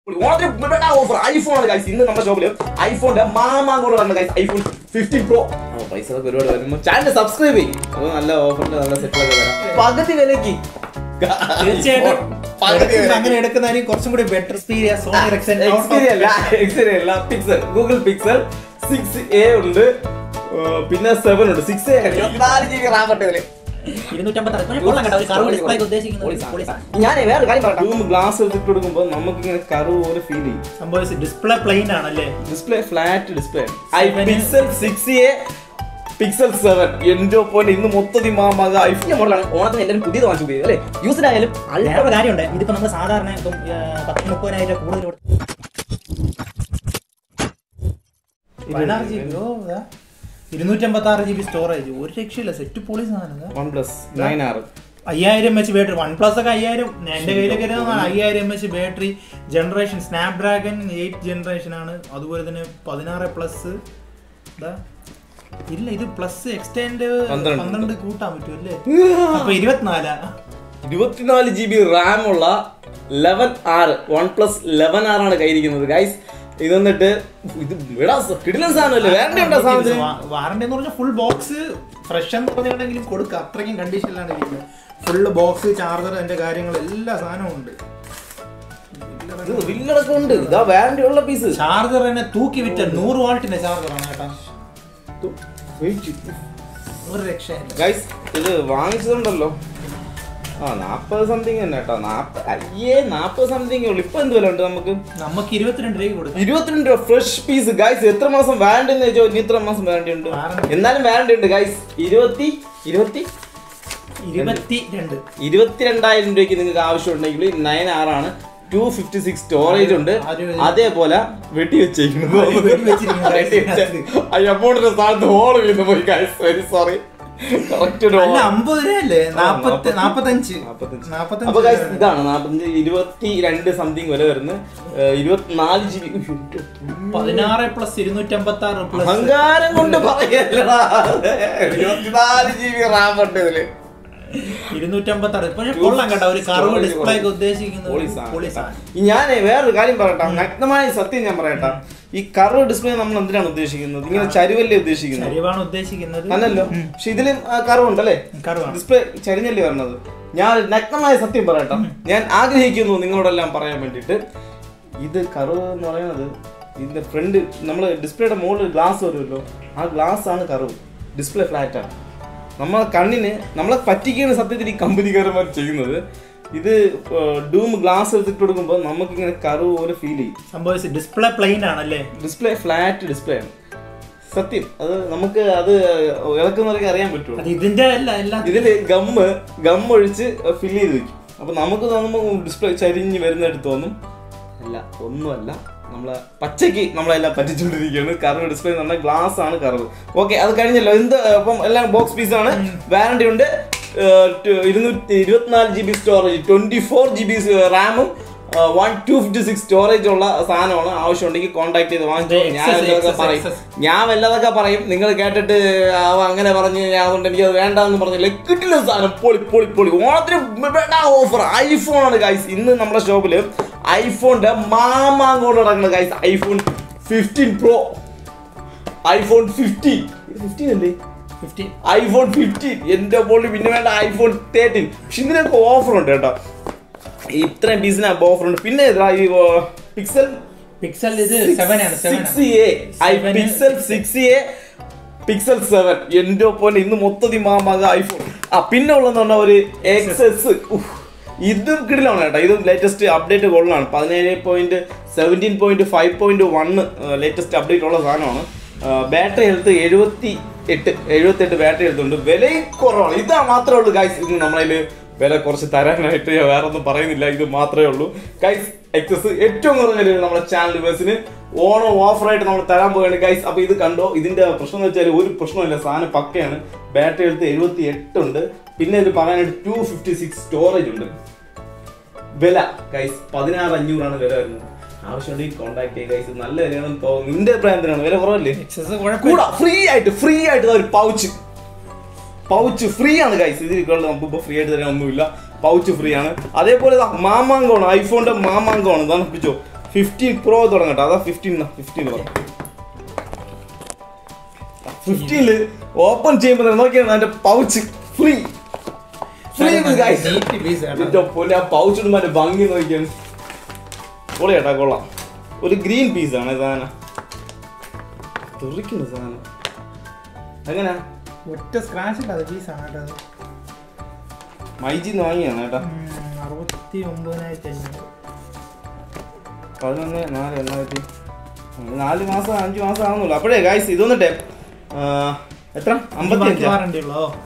Offer iPhone ആണ് guys. ഇന്ന് നമ്മുടെ ഷോപ്പില് ഐഫോണിന്റെ മാമാങ്കോട് വന്ന ഗൈസ് ഐഫോൺ 15 Pro. പൈസ ഒരുപാട് വരുമ്പോൾ ചാനൽ സബ്സ്ക്രൈബ് ചെയ്യും. അപ്പോൾ നല്ല ഓഫറിന്റെ നല്ല സെറ്റിലൊക്കെ വരാം. പകുതി വിലക്ക് അങ്ങനെ എടുക്കുന്നതിന് കുറച്ചും കൂടി better pixel Google pixel 6a ഉണ്ട്, പിന്നെ 7 ഉണ്ട്. 6a 24 GB Ram പറ്റത്തില്ലേ. ഞാൻ വേറെ കാര്യം പറയാം. ഗ്ലാസ് എടുത്തിട്ട് കൊടുക്കുമ്പോ നമുക്ക് ഇങ്ങനെ കർവ് പോലെ ഫീൽ ചെയ്യും. സംഭവിച്ചു ഡിസ്പ്ലേ പ്ലെയിൻ ആണല്ലേ, display flat display. Pixel 6a pixel 7 എൻജോ പോലെ ഇന്ന് മൊത്തത്തിൽ മാമാക ഐഫോൺ മോഡലാണ്. ഓണത്തിന് എല്ലാവരും പുതിയത് വാങ്ങിച്ചു പോയി അല്ലേ. യൂസിനായാലും വേറെ കാര്യമുണ്ട്. ഇതിപ്പോ നമ്മൾ സാധാരണ 10-30,000 കൂടുതൽ 256 GB സ്റ്റോറേജ്, ഒരു രക്ഷയില്ല. സെറ്റ് പൊളി സാധനം. OnePlus 9R 5000 mAh battery. OnePlus ഒക്കെ 5000 എന്റെ കയ്യിലൊക്കെ 5000 mAh battery. Generation Snapdragon 8 generation ആണ്. അതുപോലെ തന്നെ 16+ ഇല്ല, ഇത് പ്ലസ് എക്സ്റ്റെൻഡ് 12 കൂട്ടാൻ പറ്റുമല്ലേ. അപ്പൊ 24 GB റാം ഉള്ള 11R OnePlus 11R ആണ് കയ്യിരിക്കുന്നത് ഗൈസ്. ഇത് വന്നിട്ട് വാറണ്ടി എന്ന് പറഞ്ഞാൽ ഫുൾ ബോക്സ് ഫ്രഷ് എന്ന് പറഞ്ഞിട്ടുണ്ടെങ്കിലും കൊടുക്കുക. അത്രയ്ക്കും കണ്ടീഷനിലാണ് ഇരിക്കുന്നത്. ഫുള്ള് ബോക്സ്, ചാർജർ, അതിന്റെ കാര്യങ്ങൾ എല്ലാ സാധനവും ഉണ്ട്. ചാർജർ തന്നെ തൂക്കി വിറ്റ 100 വാട്ടിന്റെ ചാർജറാണ് കേട്ടാ. ഒരു രക്ഷയില്ല ഗൈസ്. ഇത് വാങ്ങിച്ചതുണ്ടല്ലോ 40 സംതിങ് തന്നെ കേട്ടോ. 40 സംതിങ് ഉള്ളു. ഇപ്പൊ എന്ത് വില ഉണ്ട് നമുക്ക്? 22 രൂപ കൊടുക്കും. 22 രൂപ ഫ്രഷ് പീസ് ഗൈസ്. എത്ര മാസം വാറണ്ടി എന്ന് ചോദിച്ചോ. ഇനി ഇത്ര മാസം വാറണ്ടി ഉണ്ട്. എന്നാലും വാറണ്ടി ഉണ്ട് ഗൈസ്. 22,000 രൂപയ്ക്ക് നിങ്ങൾക്ക് ആവശ്യമുണ്ടെങ്കിൽ 9R ആണ്. 256 സ്റ്റോറേജ് ഉണ്ട്. അതേപോലെ വെട്ടി വെച്ചേക്കുന്നത് അമൗണ്ടിന്റെ സ്ഥാനത്ത് ഹോൾ വീണ് പോയി ഗൈസ്. Very sorry. ഇതാണ് 22 സംതിങ് വില വരുന്നത്. 24 GB 16+256 അഹങ്കാരം കൊണ്ട് പറയല്ലടാ. 24 GB റാം ഉണ്ട് ഇതില്. 256 കൊള്ളാം കേട്ടോ. ഒരു കർവ് ഡിസ്പ്ലേ ഒക്കെ ഉദ്ദേശിക്കുന്നത്. ഞാൻ വേറൊരു കാര്യം പറയട്ടെ, നഗ്നമായ സത്യം ഞാൻ പറയട്ടെ. ഈ കർവ് ഡിസ്പ്ലേ നമ്മൾ എന്തിനാണ് ഉദ്ദേശിക്കുന്നത്? ഇങ്ങനെ ചരിവല്ലേ ഉദ്ദേശിക്കുന്നത് അല്ലല്ലോ. പക്ഷെ ഇതിലും കർവ് ഉണ്ടല്ലേ, ഡിസ്പ്ലേ ചരിഞ്ഞല്ലേ വരണത്. ഞാൻ നഗ്നമായ സത്യം പറയട്ടെ, ഞാൻ ആഗ്രഹിക്കുന്നു നിങ്ങളോടെല്ലാം പറയാൻ വേണ്ടിയിട്ട്. ഇത് കർവ് എന്ന് പറയുന്നത് ഇതിന്റെ ഫ്രണ്ട് നമ്മള് ഡിസ്പ്ലേയുടെ മുകളിൽ ഗ്ലാസ് വരുമല്ലോ, ആ ഗ്ലാസ് ആണ് കർവ്. ഡിസ്പ്ലേ ഫ്ലാറ്റ് ആണ്. നമ്മളെ കണ്ണിന് നമ്മളെ പറ്റിക്കാണ് സത്യത്തിൽ ഈ കമ്പനിക്കാരന്മാർ ചെയ്യുന്നത്. ഇത് ഡൂം ഗ്ലാസ് എടുത്തിട്ട് കൊടുക്കുമ്പോൾ നമുക്ക് ഇങ്ങനെ കർവ് പോലെ ഫീൽ ചെയ്യും. സംഭവിച്ചു ഡിസ്പ്ലേ പ്ലെയിൻ ആണല്ലേ, ഡിസ്പ്ലേ ഫ്ലാറ്റ് ഡിസ്പ്ലേ ആണ് സത്യം. അത് നമുക്ക് അത് ഇളക്കുന്നവരൊക്കെ അറിയാൻ പറ്റുള്ളൂ. ഇതില് ഗം ഒഴിച്ച് ഫില്ല് ചെയ്ത് വെക്കും. അപ്പൊ നമുക്ക് തോന്നുമ്പോൾ ഡിസ്പ്ലേ ചരിഞ്ഞ് വരുന്നതായിട്ട് തോന്നും. അല്ല, ഒന്നുമല്ല. നമ്മളെ പച്ചയ്ക്ക് നമ്മളെല്ലാം പറ്റിച്ചുകൊണ്ടിരിക്കുകയാണ്. കർവ് ഡിസ്പ്ലേ എന്ന് പറഞ്ഞാൽ ഗ്ലാസ് ആണ് കർവ്. ഓക്കെ, അത് കഴിഞ്ഞല്ലോ. എന്ത് അപ്പം എല്ലാം ബോക്സ് പീസ് ആണ്. വാറണ്ടി ഉണ്ട്. 224 GB സ്റ്റോറേജ്, 24 GB റാമും 256 സ്റ്റോറേജ് ഉള്ള സാധനമാണ്. ആവശ്യമുണ്ടെങ്കിൽ കോൺടാക്ട് ചെയ്ത് വാങ്ങിച്ചോ. ഞാൻ വല്ലതൊക്കെ പറയും, നിങ്ങൾ കേട്ടിട്ട് അങ്ങനെ പറഞ്ഞ് അതുകൊണ്ട് എനിക്ക് അത് വേണ്ടെന്ന് പറഞ്ഞില്ല. കിട്ടില്ല സാധനം. പൊളി. ഓണത്തിന് ഓഫർ ഐഫോൺ ആണ് ഗൈസ്. ഇന്ന് നമ്മുടെ ഷോപ്പില് ഐഫോണിന്റെ മാമാങ്കോട് നടക്കുന്നത് ഗൈസ്. ഐഫോൺ 15 Pro, ഐഫോൺ 15 അല്ലേ, ഐഫോൺ 15. എന്റെ പോലെ പിന്നെ വേണ്ട ഐഫോൺ 13. പക്ഷെ ഇതിനൊക്കെ ഓഫർ ഉണ്ട് കേട്ടോ. ഇത്രയും പീസിന് ഓഫർ ഉണ്ട്. പിന്നെ ഈ പിക്സൽ 6a പിക്സൽ 7 എന്റെ പോലെ ഇന്ന് മൊത്തത്തിൽ മാമാക ഐഫോൺ. പിന്നെ ഉള്ളതെന്ന് പറഞ്ഞാൽ ഒരു XS. ഇതും കിടിലാണ് കേട്ടോ. ഇതും ലേറ്റസ്റ്റ് അപ്ഡേറ്റ് കൊള്ളാണ്. 17.5.1 ലേറ്റസ്റ്റ് അപ്ഡേറ്റ് ഉള്ള സാധനമാണ്. ബാറ്ററി ഹെൽത്ത് 78 ബാറ്ററി ഹെൽത്ത് ഉണ്ട്. വിലയും കുറവാണ്. ഇതാ മാത്രമേ ഉള്ളൂ ഗൈസ്. ഇന്ന് നമ്മളതിൽ വില കുറച്ച് തരാനായിട്ട് വേറെ ഒന്നും പറയുന്നില്ല. ഇത് മാത്രമേ ഉള്ളൂ ഗൈസ്. XS ഏറ്റവും കുറഞ്ഞ നമ്മുടെ ചാനൽ വേഴ്സിന് ഓണം ഓഫറായിട്ട് നമ്മൾ തരാൻ പോവുകയാണ് ഗൈസ്. അപ്പൊ ഇത് കണ്ടോ. ഇതിന്റെ പ്രശ്നം എന്ന് വെച്ചാൽ ഒരു പ്രശ്നമില്ല, സാധനം പക്കയാണ്. ബാറ്ററി ഹെൽത്ത് 78 ഉണ്ട്. പിന്നെ ഇത് പറയാനായിട്ട് 256 സ്റ്റോറേജ് ഉണ്ട്. വില ഗൈസ് 16,500 വില വരുന്നത്. ആവശ്യമുണ്ടെങ്കിൽ കോൺടാക്ട് ചെയ്യുക ഗൈസ്. നല്ല വിലയാണെന്ന് തോന്നുന്നു. നിന്റെ അഭിപ്രായം എന്തിനാണ്? വില കുറവല്ലേ? ഫ്രീ ആയിട്ട് ഒരു പൗച്ച് ഫ്രീ ആണ് ഗൈസ്. ഇതിൽ നമുക്കിപ്പോൾ ഫ്രീ ആയിട്ട് തരാൻ ഒന്നുമില്ല. പൗച്ച് ഫ്രീ ആണ്. അതേപോലെ മാമാങ്കമാണ്, ഐഫോണിന്റെ മാമാങ്കമാണ്. ഇതാണ് പിടിച്ചോ 15 Pro തുടങ്ങട്ടെ. അതാ 15 പറഞ്ഞു. 15 ഓപ്പൺ ചെയ്യുമ്പോൾ നോക്കിയാണ് അതിന്റെ പൗച്ച് ഫ്രീ പൗച്ച് ഇടുമ്പോൾ അതിന്റെ ഭംഗി നോക്കിയാണ്. കൊള്ളാം കൊള്ളാം. ഒരു ഗ്രീൻ പീസാണ് സാധനം. തുറിക്കുന്ന സാധനം എങ്ങനെയാ? ഒറ്റ സ്ക്രാച്ച് ഇല്ല, അത് പീസാണ് കേട്ടോ. മൈജിന്ന് വാങ്ങിയാണ് കേട്ടോ. 69,500. 4 മാസം 5 മാസം ആവുന്നുള്ളൂ. അപ്പോഴേ ഗൈസ് ഇത് വന്നിട്ടെ എത്ര 55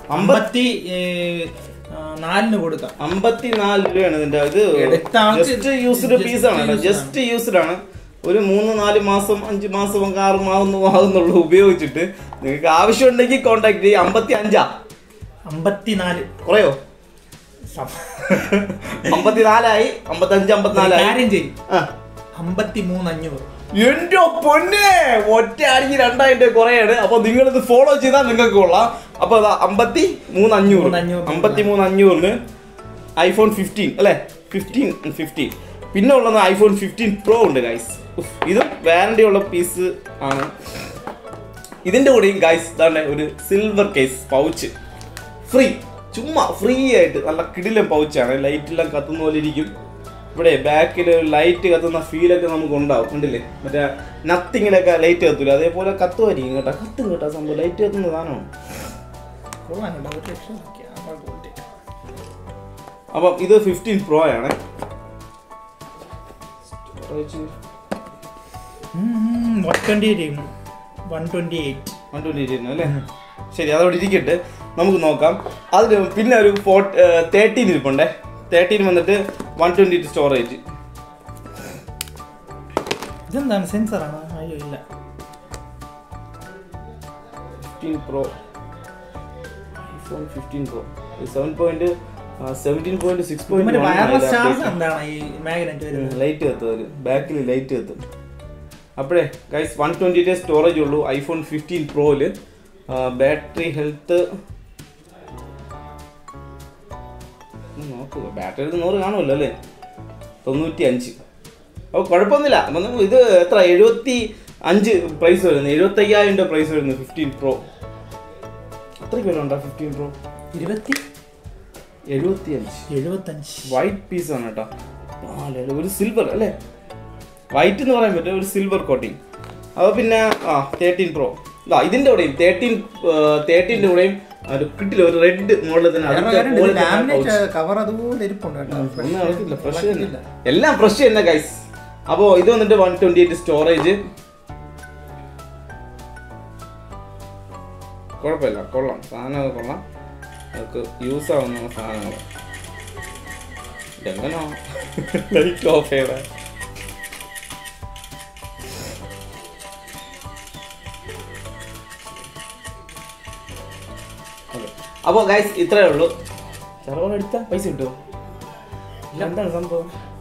കൊടുക്കാം. 54 രൂപയാണ് ഇതിന്റെ. ഇത് ജസ്റ്റ് യൂസ്ഡ് പീസാണ്, ജസ്റ്റ് യൂസ്ഡ് ആണ്. ഒരു 3-4 മാസം 5 മാസം 6 മാസം ആകുന്നുള്ളൂ ഉപയോഗിച്ചിട്ട്. നിങ്ങൾക്ക് ആവശ്യമുണ്ടെങ്കിൽ കോണ്ടാക്ട് ചെയ്യും. 54 കുറയോ? 54 55 53,500. എന്റെ പൊന്നെ ഒറ്റ അടിക്ക് 2,000 കുറയാണ്. അപ്പൊ നിങ്ങളിത് ഫോളോ ചെയ്താൽ നിങ്ങൾക്ക് കൊള്ളാം. അപ്പൊ 53,500 iPhone 15 അല്ലെ? 15 പിന്നെ ഉള്ളത് iPhone 15 Pro ഉണ്ട് ഗൈസ്. ഇത് വാറന്റി ഉള്ള പീസ് ആണ്. ഇതിന്റെ കൂടെയും ഗൈസ് ഇതാണ് ഒരു സിൽവർ കേസ് പൗച്ച് ഫ്രീ. ചുമ്മാ ഫ്രീ ആയിട്ട് നല്ല കിടിലൻ പൗച്ചാണ്. ലൈറ്റെല്ലാം കത്തുന്ന പോലെ ഇരിക്കും. ഇവിടെ ബാക്കിൽ ലൈറ്റ് കത്തുന്ന ഫീലൊക്കെ നമുക്ക് ഉണ്ടാവും. കണ്ടില്ലേ? മറ്റേ നത്തിങ്ങിലൊക്കെ ലൈറ്റ് കത്തൂല, അതേപോലെ കത്തുമായിരിക്കും കേട്ടോ. കത്തും കേട്ടോ സംഭവം. ലൈറ്റ് കത്തുന്ന സാധനമാണ്. അപ്പം ഇത് 15 Pro ആണ്. 128 അല്ലേ? ശരി, അതോടെ ഇരിക്കട്ടെ. നമുക്ക് നോക്കാം. അതിന് പിന്നെ ഒരു 13 ഇരിപ്പുണ്ടേ. 13 വന്നിട്ട് 128 സ്റ്റോറേജ്. ഇതെന്താണ്, സെൻസറാണോ? അയ്യോ ഇല്ല. 15 Pro iPhone 15 Pro 17.6.1 ലൈറ്റ് കത്തും. ബാക്കിൽ ലൈറ്റ് കത്തും. അപ്പോഴേ ഗൈസ് 128 സ്റ്റോറേജ് ഉള്ളൂ iPhone 15 Proയില്. ബാറ്ററി ഹെൽത്ത് നോക്കുക. ബാറ്ററി 100 കാണുമല്ലോ അല്ലേ? 95. അപ്പോൾ കുഴപ്പമൊന്നുമില്ല. അപ്പം ഇത് എത്ര 75 പ്രൈസ് വരുന്നത്, 75,000 പ്രൈസ് വരുന്നത് 15 Pro. അത്രയ്ക്ക് വില ഉണ്ടോ 15 Pro? 75 വൈറ്റ് പീസാണ് കേട്ടോ. ഒരു സിൽവർ അല്ലേ? വൈറ്റ് എന്ന് പറയാൻ പറ്റും, ഒരു സിൽവർ കോട്ടിങ്. അപ്പോൾ പിന്നെ 13 Pro ഇതിന്റെ കൂടെയും 13ന്റെ കൂടെയും കിട്ടില്ല. ഒരു റെഡ് മോഡൽ തന്നെ എല്ലാം ഫ്രഷ് തന്നെ ഗൈസ്. അപ്പോൾ ഇത് വന്നിട്ട് 128 സ്റ്റോറേജ്. കുഴപ്പമില്ല, കൊള്ളാം. സാധനമൊക്കെ കൊള്ളാം. നമുക്ക് യൂസ് ആവുന്ന സാധനങ്ങൾ. ഇതെങ്ങനോ ലൈറ്റ് ഓഫ് ചെയ്യണേ. അപ്പോൾ ഗൈസ് ഇത്രയേ ഉള്ളൂ. ചെറുപ്പം എടുത്താൽ പൈസ കിട്ടുമോ? എന്താണ് സംഭവം?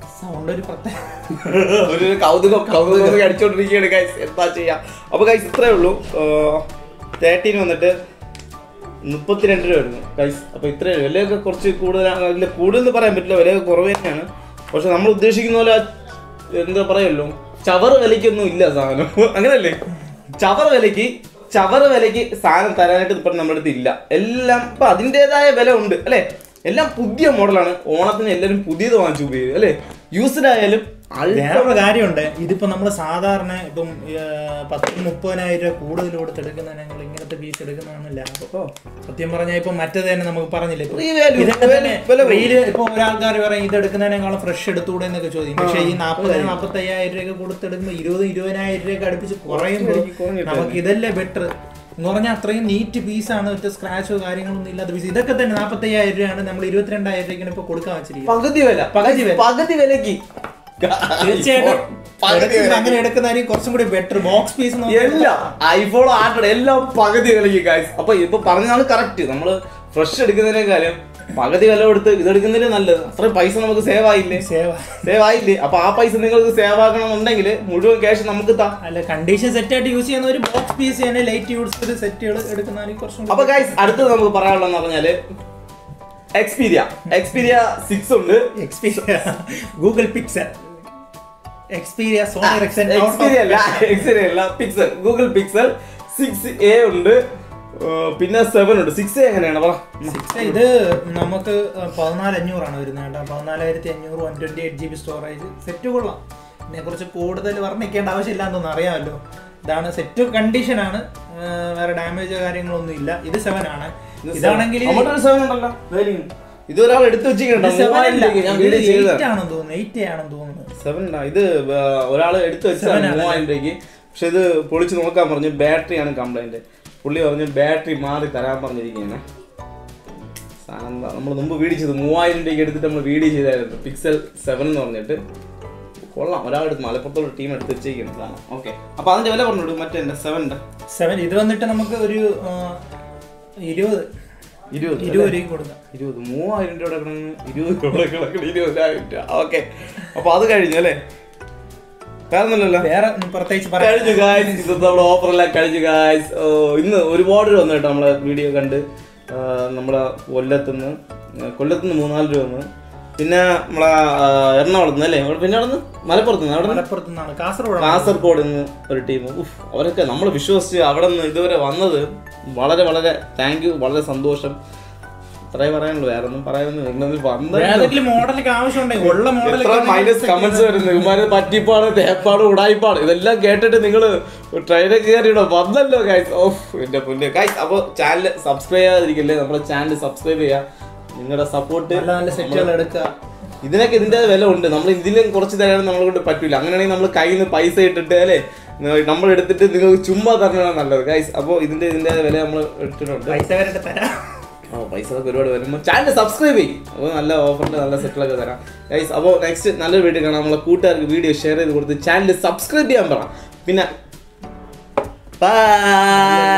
ഒരു കൗതുകം അടിച്ചോണ്ടിരിക്കുകയാണ് ഗൈസ്. എന്താ ചെയ്യാം? അപ്പോൾ ഗൈസ് ഇത്രയേ ഉള്ളൂ. 13 വന്നിട്ട് 32 രൂപ വരുന്നു ഗൈസ്. അപ്പോൾ ഇത്രയേ വിലയൊക്കെ കുറച്ച് കൂടുതലാണ്. കൂടുതൽ പറയാൻ പറ്റില്ല, വിലയൊക്കെ കുറവ് തന്നെയാണ്. പക്ഷെ നമ്മൾ ഉദ്ദേശിക്കുന്ന പോലെ എന്താ പറയുമല്ലോ, ചവറ് വിലയ്ക്കൊന്നും ഇല്ല സാധനം. അങ്ങനല്ലേ? ചവറ് വിലയ്ക്ക് സാധനം തരാനായിട്ട് ഇപ്പം നമ്മുടെ അടുത്ത് ഇല്ല. എല്ലാം ഇപ്പം അതിൻ്റെതായ വില ഉണ്ട് അല്ലേ? എല്ലാം പുതിയ മോഡലാണ്. ഓണത്തിന് എല്ലാവരും പുതിയത് വാങ്ങിച്ചു ഉപയോഗിക്കും അല്ലേ? യൂസ്ഡ് ആയാലും. വേറൊരു കാര്യമുണ്ട്. ഇതിപ്പോ നമ്മള് സാധാരണ ഇപ്പം 10-30,000 രൂപ കൂടുതൽ കൊടുത്തെടുക്കുന്ന ഞങ്ങൾ ഇങ്ങനത്തെ പീസ് എടുക്കുന്നതാണ് ലാഭം. സത്യം പറഞ്ഞാൽ ഇപ്പൊ മറ്റേത് തന്നെ നമുക്ക് പറഞ്ഞില്ലേ, ഇപ്പൊ ഒരാൾക്കാർ പറയും ഇത് എടുക്കുന്നതിനേക്കാളും ഫ്രഷ് എടുത്തുകൂടെ എന്നൊക്കെ ചോദിക്കും. പക്ഷെ ഈ 40,000-45,000 രൂപ കൊടുത്തെടുക്കുമ്പോൾ 20,000-20,000 രൂപ അടുപ്പിച്ച് കുറയുമ്പോൾ നമുക്ക് ഇതല്ലേ ബെറ്റർ എന്ന് പറഞ്ഞാൽ അത്രയും നീറ്റ് പീസാണ്. ഒറ്റ സ്ക്രാച്ചോ കാര്യങ്ങളൊന്നും ഇല്ലാത്ത പീസ്. ഇതൊക്കെ തന്നെ 45,000 രൂപയാണ് നമ്മൾ 22,000 രൂപയ്ക്കാണ് ഇപ്പൊ കൊടുക്കാൻ വെച്ചിരിക്കുന്നത്. പകുതി വിലക്ക് തീർച്ചയായിട്ടും അങ്ങനെ എടുക്കുന്നതായിരിക്കും കുറച്ചും കൂടി ബെറ്റർ. ബോക്സ് പീസ് എല്ലാം ഐഫോൺ ആൻഡ്രോയിഡ് എല്ലാം പകുതി വിലക്ക് ഗൈസ്. അപ്പൊ ഇപ്പൊ പറഞ്ഞാണ് കറക്റ്റ്. നമ്മള് ഫ്രഷ് എടുക്കുന്നതിനേക്കാളും പകുതി വില കൊടുത്ത് ഇതെടുക്കുന്നതിന് നല്ലത്. അത്രയും പൈസ നമുക്ക് സേവ് ആയില്ലേ? അപ്പൊ ആ പൈസ നിങ്ങൾക്ക് സേവ് ആക്കണമെന്നുണ്ടെങ്കിൽ മുഴുവൻ ക്യാഷ് നമുക്ക് അല്ല കണ്ടീഷൻ സെറ്റ് ആയിട്ട് യൂസ് ചെയ്യുന്ന ഒരു ബോക്സ് പീസ് തന്നെ ലൈറ്റ് യൂസ് സെറ്റുകൾ എടുക്കുന്നതായിരിക്കും കുറച്ചും. അപ്പൊ ഗൈസ് അടുത്തത് നമുക്ക് പറയാനുള്ളതെന്ന് പറഞ്ഞാല് Xperia 6 ഉണ്ട്. Google pixel Xperia Sony Ericsson അല്ല പിക്സൽ ഗൂഗിൾ പിക്സൽ 6a ഉണ്ട്, പിന്നെ 7 ഉണ്ട്. 6a എങ്ങനെയാണ് പറ? ഇത് നമുക്ക് 14500 വരുന്നത് കേട്ടോ. 14500 128 GB സ്റ്റോറേജ്. സെറ്റ് കൊള്ളാം. ഇതിനെ കുറിച്ച് കൂടുതൽ വർണ്ണിക്കേണ്ട ആവശ്യമില്ല എന്നൊന്നും അറിയാമല്ലോ. ഇതാണ് സെറ്റ് കണ്ടീഷൻ ആണ്, വേറെ ഡാമേജോ കാര്യങ്ങളൊന്നും ഇല്ല. ഇത് 7 ആണ്. ഇതാണെങ്കിൽ ഇതൊരാൾ എടുത്തു വെച്ചിട്ടുണ്ടോ? ഇത് ഒരാൾ എടുത്തു വെച്ചാൽ 3000 രൂപയ്ക്ക്. പക്ഷെ ഇത് പൊളിച്ച് നോക്കാൻ പറഞ്ഞു. ബാറ്ററിയാണ് കംപ്ലൈന്റ്. പുള്ളി പറഞ്ഞു ബാറ്ററി മാറി തരാൻ പറഞ്ഞിരിക്കുകയാണ്. സാധനം നമ്മൾ മുമ്പ് വീഡിയോ ചെയ്തു, 3000 രൂപയ്ക്ക് എടുത്തിട്ട് നമ്മൾ വീഡിയോ ചെയ്തായിരുന്നു. പിക്സൽ 7 എന്ന് പറഞ്ഞിട്ട് കൊള്ളാം. ഒരാളെടുത്ത് മലപ്പുറത്തുള്ള ടീം എടുത്ത് വെച്ചേക്കുന്നതാണ്. ഓക്കെ, അപ്പൊ അതിന്റെ വില പറഞ്ഞോളൂ. മറ്റേ 7 ഇത് വന്നിട്ട് നമുക്ക് ഒരു 20 രൂപയ്ക്ക് കൊടുക്കാം. 3000 രൂപ കിടക്കണം, 20,000 രൂപ. ഓക്കെ, അപ്പൊ അത് കഴിഞ്ഞു അല്ലേ? വേറെ പ്രത്യേകിച്ച് കഴിഞ്ഞു ഗായ്സ്. ഇത് നമ്മുടെ ഓഫറെല്ലാം കഴിഞ്ഞു ഗായ്സ്. ഇന്ന് ഒരുപാട് രൂപ വന്നു കേട്ടോ നമ്മളെ വീഡിയോ കണ്ട്. നമ്മളെ കൊല്ലത്തുനിന്ന് 3-4 രൂപ വന്നു. പിന്നെ നമ്മളെ എറണാകുളത്ത് നിന്ന് അല്ലേ, പിന്നെ അവിടെ നിന്ന് മലപ്പുറത്തുനിന്ന് കാസർഗോഡ് നിന്ന് ഒരു ടീം. അവരൊക്കെ നമ്മൾ വിശ്വസിച്ച് അവിടെ നിന്ന് ഇതുവരെ വന്നത് വളരെ വളരെ താങ്ക് യു, വളരെ സന്തോഷം. അത്രേ പറയാനുള്ളൂ, വേറെ ഒന്നും പറയാനൊന്നും. മൈനസ് കമന്റ്സ് വരുന്നു, ഇമാര് പറ്റിപ്പാട് തേപ്പാട് ഉടായിപ്പാട് ഇതെല്ലാം കേട്ടിട്ട് നിങ്ങള് ട്രെയിനൊക്കെ കയറിയിടോ വന്നല്ലോ ഗൈസ്. ഓഫ് എന്റെ പുല്ല് ഗൈസ്. അപ്പൊ ചാനൽ സബ്സ്ക്രൈബ് ചെയ്യാതിരിക്കല്ലേ, നമ്മുടെ ചാനൽ സബ്സ്ക്രൈബ് ചെയ്യുക. നിങ്ങളുടെ സപ്പോർട്ട്, ഇതിനൊക്കെ ഇതിന്റെ വില ഉണ്ട്. നമ്മൾ ഇതിലും കുറച്ച് തരാൻ നമ്മളെ കൊണ്ട് പറ്റൂല. അങ്ങനെയാണെങ്കിൽ നമ്മൾ കയ്യിൽ നിന്ന് പൈസ ഇട്ടിട്ട് അല്ലേ നമ്മൾ എടുത്തിട്ട് നിങ്ങൾക്ക് ചുമ്മാ തരണതാണ് നല്ലത് ഗൈസ്. അപ്പോൾ ഇതിന്റെ വില നമ്മൾ എടുത്തിട്ടുണ്ട്. പൈസ ഒരുപാട് വരുമ്പോൾ ചാനൽ സബ്സ്ക്രൈബ് ചെയ്യും. അപ്പോൾ നല്ല ഓഫറിന്റെ നല്ല സെറ്റിലൊക്കെ തരാം ഗൈസ്. അപ്പോൾ നെക്സ്റ്റ് നല്ലൊരു വീഡിയോ കാണാം. നമ്മളെ കൂട്ടുകാർക്ക് വീഡിയോ ഷെയർ ചെയ്ത് കൊടുത്ത് ചാനൽ സബ്സ്ക്രൈബ് ചെയ്യാൻ പറ. പിന്നെ ബൈ.